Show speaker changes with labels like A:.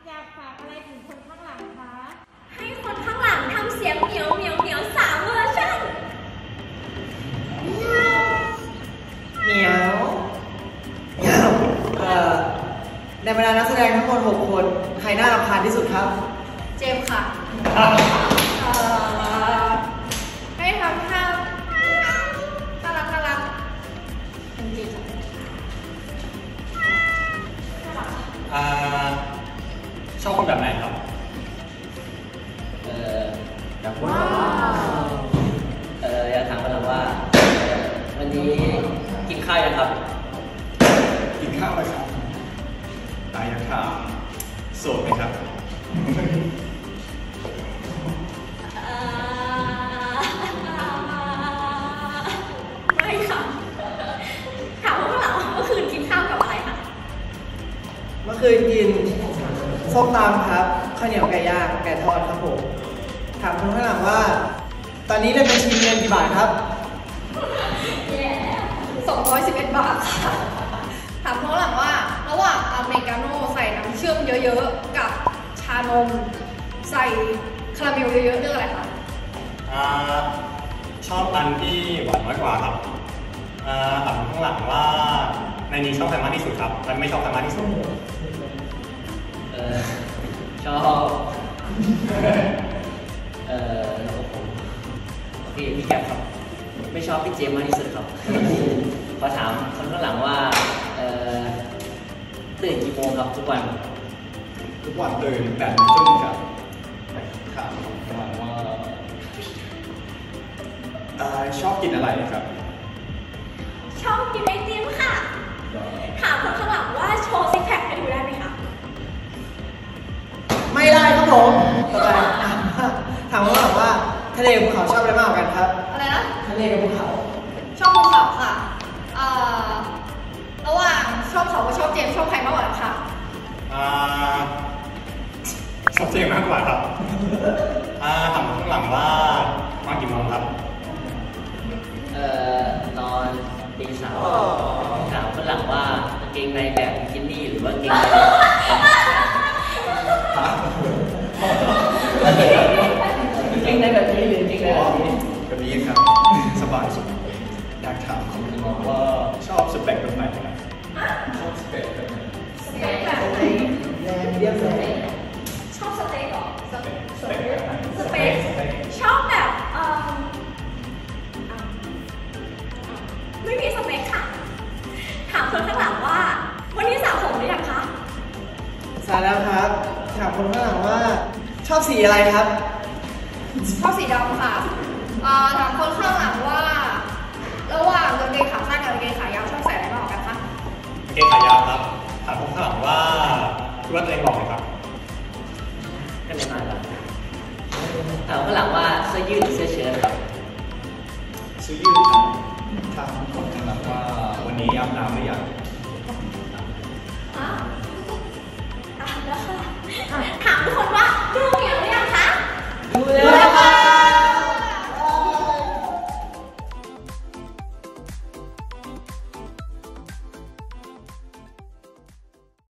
A: อยากฝากอะไรถึงคนข้างหลังคะ
B: ให้คนข้างหลังทำเสียงเหมียวเหมียวเหมียว3 เวอร์ชัน
C: เหมียวในบรรดานักแสดงทั้งหมด6 คนใครน่ารำคาญที่สุดครับ
B: เจมค่ะให้ทำท่าน่ารักจริง
D: ชอบคนแบบไหนครับ
C: อยากพูดอยากถามกันว่าวันนี้กินข้าวยังครับ
D: กินข้าวไหมครับตายยังถามโสดไหมครับ
B: ไม่ค่ะถามว่าข้างหลังเมื่อคืนกินข้าวกับอะไรคะ
C: เมื่อคืนกินส้มตำครับข้าวเหนียวไก่ย่างไก่ทอดครับผมถามคนข้างหลังว่าตอนนี้ได้บัญชีเงินกี่บาทครับ
B: 211 บาทค่ะถามคนข้างหลังว่าระหว่างอเมริกาโน่ใส่น้ำเชื่อมเยอะๆกับชานมใส่คาราเมลเยอะๆเลือกอะไรคะ
D: ชอบอันที่หวานน้อยกว่าครับถามข้างหลังว่าในนี้ชอบใครมากที่สุดครับและไม่ชอบใครมากที่สุด
C: ชอบพี่แคปครับไม่ชอบพี่เจมมากที่สุดครับขอถามคนข้างหลังว่าตื่นกี่โมงครับทุกวัน
D: ตื่น8:30ครับถามว่าชอบกินอะไรครับ
B: ชอบกินไอติมค่ะถามคนข้างหลังว่าโชว์ซิกแพคให้ดูได้ไหมคะ
C: ไม่ได้ครับผมต่อไปถามว่าทะเลกับภูเขาชอบอะไรมากกว่ากันครับ
B: อะไรนะ
C: ทะเลกับภูเขา
B: ชอบภูเขาค่ะระหว่างชอบเขากับชอบเจมชอบใครมากกว่าค่ะ
D: ชอบเจมมากกว่าครับถามข้างหลังว่ามากี่โมงครับ
C: นอนตี 3ถามข้างหลังว่ากางเกงในแบบบิกินี่หรือว่ากางเกงในเก่งในแบบนี้หรือเก่งในแบบนี้
D: แบบนี้ครับสบายสุดอยากถามคุณมองว่าชอบสเปคแบบไหนครับชอบสเปคแบบไหน
B: สเปคแบบไหน
C: เรียบร้อย
B: ชอบสเต็กหรอสเปคชอบแบบไม่มีสเปคค่ะถามคนข้างหลังว่าวันนี้สระผมหรือยังคะ
C: สระแล้วครับถามคนข้างหลังว่าชอบสีอะไรครับ
B: ชอบสีดำค่ะถามคนข้างหลังว่าระหว่างกางเกงขาสั้นกับกางเกงขายาวชอบใส่อะไรมากกว่ากันคะ
D: กางเกงขายาวครับถามคนข้างหลังว่าคิดว่าตัวเองบอกไหมครับ
C: ก็ไม่มาครับถามข้างหลังว่าเสื้อยืดหรือเสื้อเชิ้ตครับ
D: เสื้อยืดครับถามคนข้างหลังว่าวันนี้อาบน้ำหรือยัง